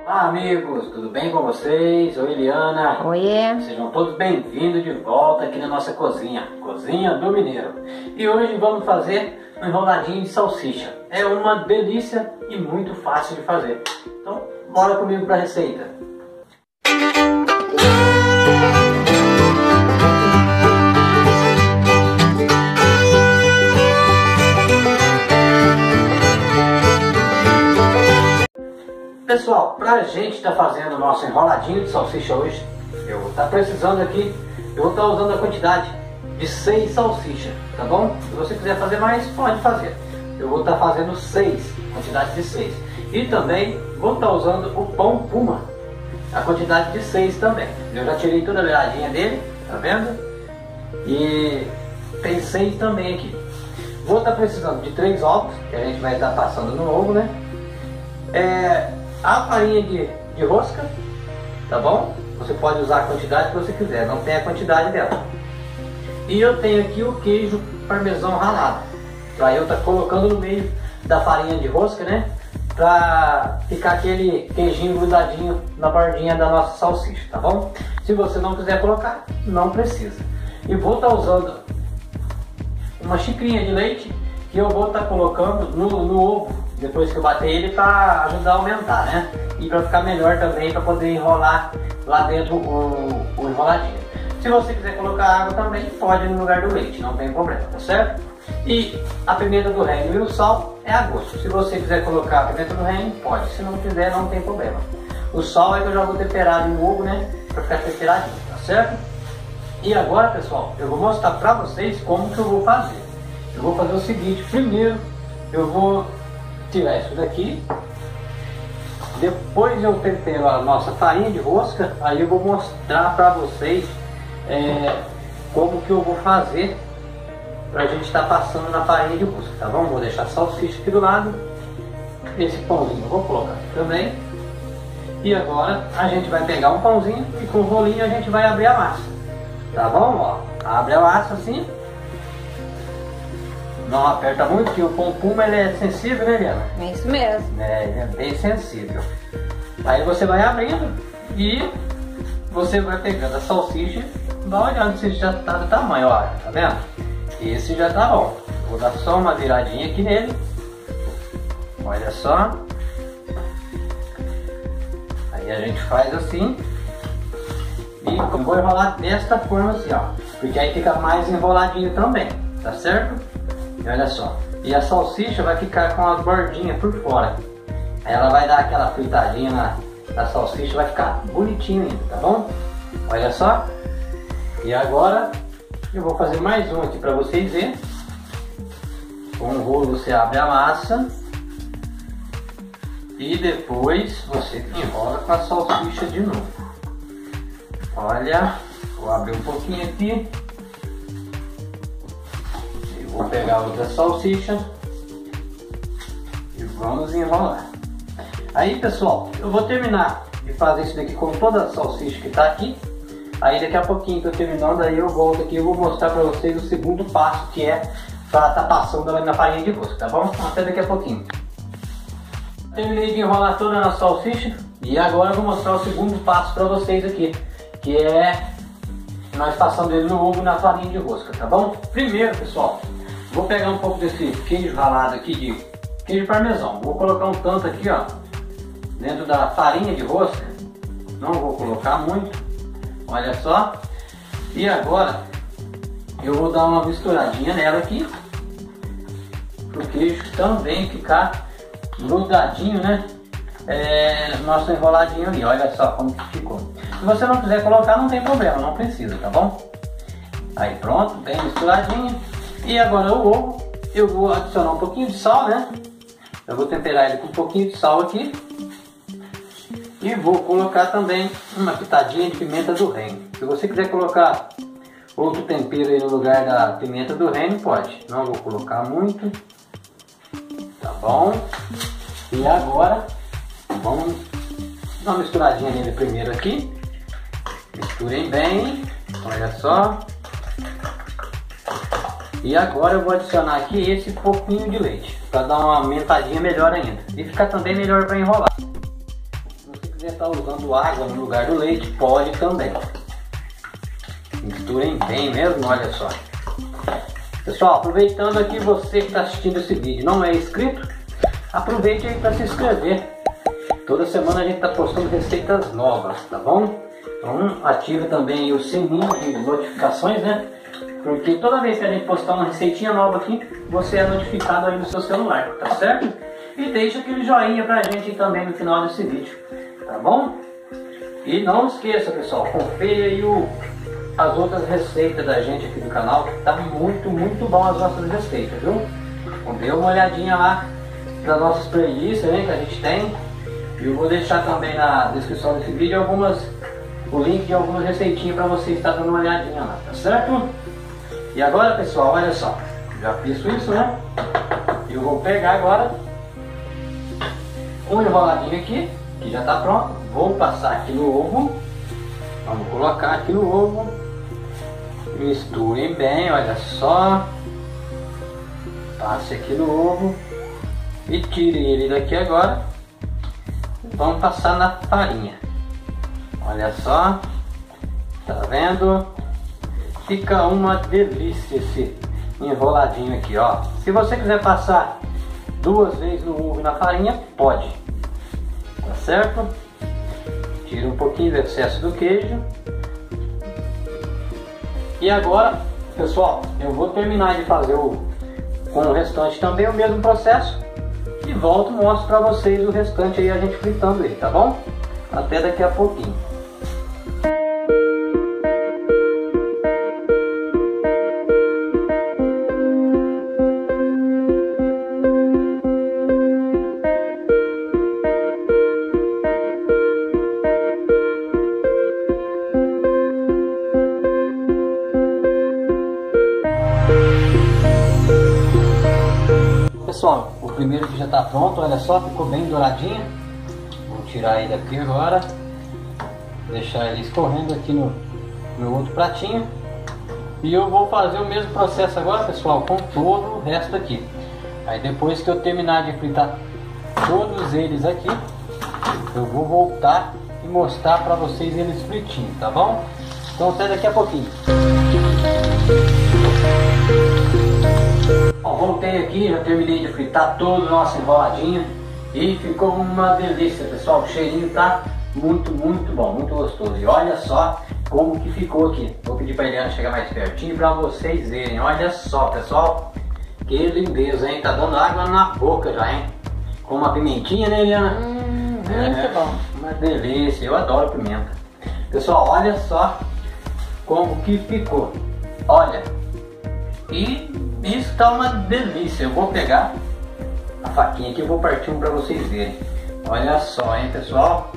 Olá amigos, tudo bem com vocês? Oi Eliana. Oiê. Sejam todos bem-vindos de volta aqui na nossa cozinha, Cozinha do Mineiro. E hoje vamos fazer um enroladinho de salsicha. É uma delícia e muito fácil de fazer. Então, bora comigo para a receita. Pessoal, para a gente estar fazendo o nosso enroladinho de salsicha hoje, eu vou estar precisando aqui, eu vou estar usando a quantidade de 6 salsichas, tá bom? Se você quiser fazer mais, pode fazer. Eu vou estar fazendo 6, quantidade de 6. E também vou estar usando o pão Puma, a quantidade de 6 também. Eu já tirei toda a beiradinha dele, tá vendo? E tem 6 também aqui. Vou estar precisando de 3 ovos, que a gente vai estar passando no ovo, né? A farinha de rosca, tá bom? Você pode usar a quantidade que você quiser, não tem a quantidade dela. E eu tenho aqui o queijo parmesão ralado, para eu estar colocando no meio da farinha de rosca, né? Para ficar aquele queijinho grudadinho na bordinha da nossa salsicha, tá bom? Se você não quiser colocar, não precisa. E vou estar usando uma xicrinha de leite que eu vou estar colocando no ovo, depois que eu bater ele, para ajudar a aumentar, né? E para ficar melhor também, para poder enrolar lá dentro o enroladinho. Se você quiser colocar água também, pode no lugar do leite, não tem problema, tá certo? E a pimenta do reino e o sal é a gosto. Se você quiser colocar a pimenta do reino, pode. Se não quiser, não tem problema. O sal é que eu já vou temperar no ovo, né? Para ficar temperadinho, tá certo? E agora, pessoal, eu vou mostrar para vocês como que eu vou fazer. Eu vou fazer o seguinte: primeiro eu vou tirar isso daqui, depois eu tempero a nossa farinha de rosca, aí eu vou mostrar para vocês como que eu vou fazer para a gente estar passando na farinha de rosca, tá bom? Vou deixar a salsicha aqui do lado, esse pãozinho eu vou colocar aqui também, e agora a gente vai pegar um pãozinho e com o rolinho a gente vai abrir a massa, tá bom? Ó, abre a massa assim. Não aperta muito, porque o pão Puma ele é sensível, né, Eliana? É isso mesmo. Ele é bem sensível. Aí você vai abrindo e você vai pegando a salsicha, vai olhando se já está do tamanho, ó, tá vendo? Esse já tá bom. Vou dar só uma viradinha aqui nele. Olha só. Aí a gente faz assim. E eu vou enrolar desta forma assim, ó. Porque aí fica mais enroladinho também, tá certo? E olha só, e a salsicha vai ficar com as bordinhas por fora. Aí ela vai dar aquela fritadinha na salsicha, vai ficar bonitinho ainda, tá bom? Olha só. E agora eu vou fazer mais um aqui para vocês verem. Com o rolo você abre a massa e depois você enrola com a salsicha de novo. Olha, vou abrir um pouquinho aqui. Vou pegar outra salsicha e vamos enrolar. Aí, pessoal, eu vou terminar de fazer isso daqui com toda a salsicha que está aqui. Aí daqui a pouquinho que eu terminando, aí eu volto aqui e vou mostrar para vocês o segundo passo, que é para estar passando ela na farinha de rosca, tá bom? Até daqui a pouquinho. Terminei de enrolar toda a salsicha e agora eu vou mostrar o segundo passo para vocês aqui, que é nós passando ele no ovo na farinha de rosca, tá bom? Primeiro, pessoal, vou pegar um pouco desse queijo ralado aqui, de queijo parmesão. Vou colocar um tanto aqui, ó, dentro da farinha de rosca. Não vou colocar muito, olha só. E agora eu vou dar uma misturadinha nela aqui, pro queijo também ficar grudadinho, né? Nosso enroladinho ali, olha só como que ficou. Se você não quiser colocar, não tem problema, não precisa, tá bom? Aí pronto, bem misturadinho. E agora o ovo, eu vou adicionar um pouquinho de sal, né? Eu vou temperar ele com um pouquinho de sal aqui. E vou colocar também uma pitadinha de pimenta do reino. Se você quiser colocar outro tempero aí no lugar da pimenta do reino, pode. Não vou colocar muito. Tá bom? E agora, vamos dar uma misturadinha nele primeiro aqui. Misturem bem, olha só. E agora eu vou adicionar aqui esse pouquinho de leite, para dar uma aumentadinha melhor ainda. E ficar também melhor para enrolar. Se você quiser estar usando água no lugar do leite, pode também. Misturem bem mesmo, olha só. Pessoal, aproveitando aqui, você que está assistindo esse vídeo não é inscrito, aproveite aí para se inscrever. Toda semana a gente está postando receitas novas, tá bom? Então ative também o sininho de notificações, né? Porque toda vez que a gente postar uma receitinha nova aqui, você é notificado aí no seu celular, tá certo? E deixa aquele joinha pra gente também no final desse vídeo, tá bom? E não esqueça, pessoal, confere aí as outras receitas da gente aqui do canal, que tá muito bom as nossas receitas, viu? Então dê uma olhadinha lá nas nossas playlists, né, que a gente tem. E eu vou deixar também na descrição desse vídeo o link de algumas receitinhas para você estar dando uma olhadinha lá, tá certo? E agora, pessoal, olha só, já fiz isso, né? Eu vou pegar agora um enroladinho aqui, que já está pronto. Vou passar aqui no ovo. Vamos colocar aqui no ovo. Misturem bem, olha só. Passe aqui no ovo e tire ele daqui agora. Vamos passar na farinha. Olha só, tá vendo? Fica uma delícia esse enroladinho aqui, ó. Se você quiser passar 2 vezes no ovo e na farinha, pode, tá certo? Tira um pouquinho do excesso do queijo. E agora, pessoal, eu vou terminar de fazer com o restante também o mesmo processo e volto e mostro para vocês o restante aí, a gente fritando ele, tá bom? Até daqui a pouquinho. Pessoal, o primeiro que já está pronto, olha só, ficou bem douradinho. Vou tirar ele daqui agora, deixar ele escorrendo aqui no meu outro pratinho. E eu vou fazer o mesmo processo agora, pessoal, com todo o resto aqui. Aí depois que eu terminar de fritar todos eles aqui, eu vou voltar e mostrar para vocês eles fritinhos, tá bom? Então até daqui a pouquinho. Bom, voltei aqui, já terminei de fritar todo o nosso enroladinho e ficou uma delícia, pessoal. O cheirinho tá muito bom, muito gostoso. E olha só como que ficou aqui. Vou pedir para a Eliana chegar mais pertinho para vocês verem. Olha só, pessoal, que lindeza, hein? Tá dando água na boca já, hein? Com uma pimentinha, né, Eliana? Muito bom. Uma delícia, eu adoro pimenta. Pessoal, olha só como que ficou. Olha, e isso tá uma delícia. Eu vou pegar a faquinha aqui e vou partir um para vocês verem. Olha só, hein, pessoal.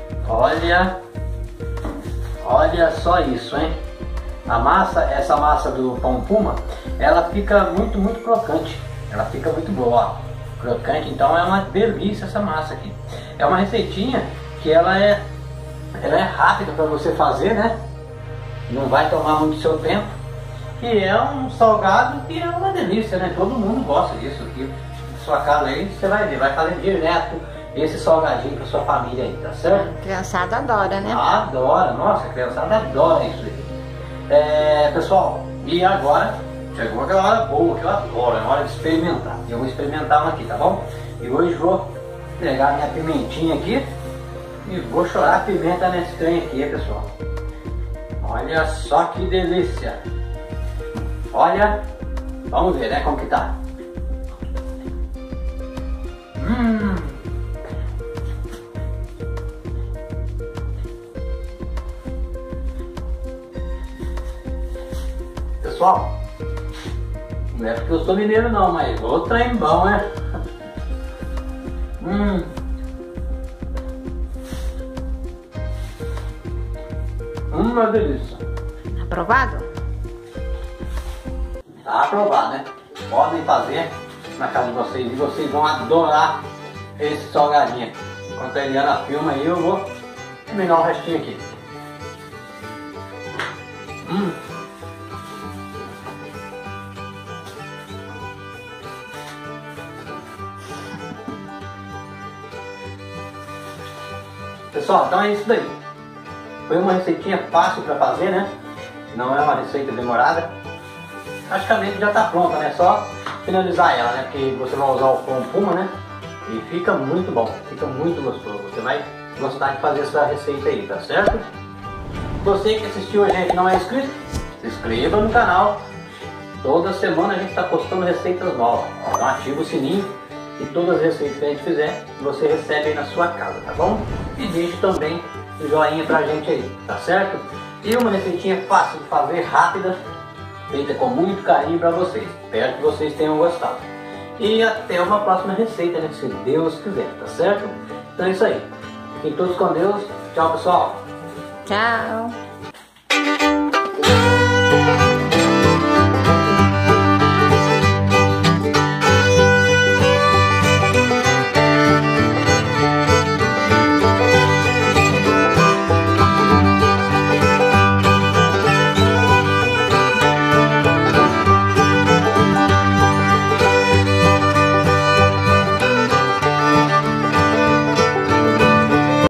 Olha só isso, hein. A massa, essa massa do pão puma, ela fica muito crocante. Ela fica muito boa, ó. Crocante, então é uma delícia essa massa aqui. É uma receitinha que ela é rápida para você fazer, né? Não vai tomar muito seu tempo. E é um salgado que é uma delícia, né? Todo mundo gosta disso aqui. Na sua casa aí, você vai ver, vai fazer direto esse salgadinho para sua família aí, tá certo? A criançada adora, né? Adora, nossa, a criançada adora isso aí. Pessoal, e agora chegou aquela hora boa que eu adoro, é hora de experimentar. Eu vou experimentar uma aqui, tá bom? E hoje vou pegar minha pimentinha aqui e vou chorar a pimenta nesse trem aqui, pessoal. Olha só que delícia. Olha, vamos ver, né, como que tá. Pessoal, não é porque eu sou mineiro não, mas o trem bom, né? Uma delícia. Aprovado? Tá aprovado, né? Podem fazer na casa de vocês e vocês vão adorar esse salgadinho. Enquanto a Eliana filma aí, eu vou terminar o restinho aqui. Pessoal, então é isso daí. Foi uma receitinha fácil para fazer, né? Não é uma receita demorada. Praticamente já está pronta, né? Só finalizar ela, né? Porque você vai usar o pão puma, né? E fica muito bom, fica muito gostoso. Você vai gostar de fazer essa receita aí, tá certo? Você que assistiu a gente e não é inscrito, se inscreva no canal. Toda semana a gente está postando receitas novas. Então ativa o sininho e todas as receitas que a gente fizer, você recebe aí na sua casa, tá bom? E deixe também o joinha pra gente aí, tá certo? E uma receitinha fácil de fazer, rápida, feita com muito carinho para vocês. Espero que vocês tenham gostado. E até uma próxima receita, né? Se Deus quiser, tá certo? Então é isso aí. Fiquem todos com Deus. Tchau, pessoal. Tchau.